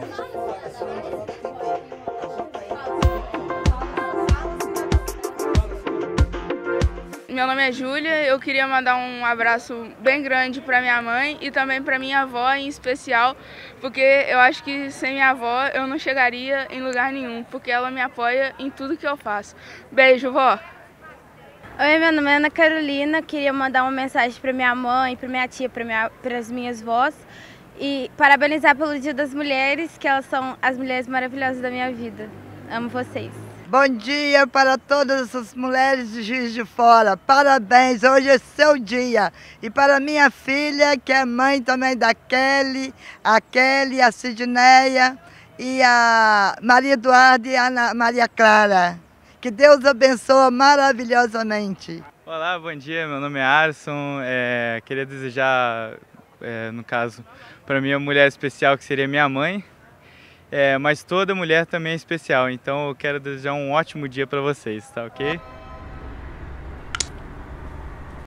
Meu nome é Júlia, eu queria mandar um abraço bem grande para minha mãe e também para minha avó em especial, porque eu acho que sem minha avó eu não chegaria em lugar nenhum, porque ela me apoia em tudo que eu faço. Beijo, vó! Oi, meu nome é Ana Carolina, queria mandar uma mensagem para minha mãe, para minha tia, para as minhas vós e parabenizar pelo Dia das Mulheres, que elas são as mulheres maravilhosas da minha vida. Amo vocês. Bom dia para todas essas mulheres de Juiz de Fora. Parabéns, hoje é seu dia. E para minha filha, que é mãe também da Kelly, a Sidneia e a Maria Eduarda e a Ana Maria Clara. Que Deus abençoe maravilhosamente. Olá, bom dia, meu nome é Arson. Queria desejar, no caso, para minha mulher especial, que seria minha mãe. Mas toda mulher também é especial, então eu quero desejar um ótimo dia para vocês, tá ok?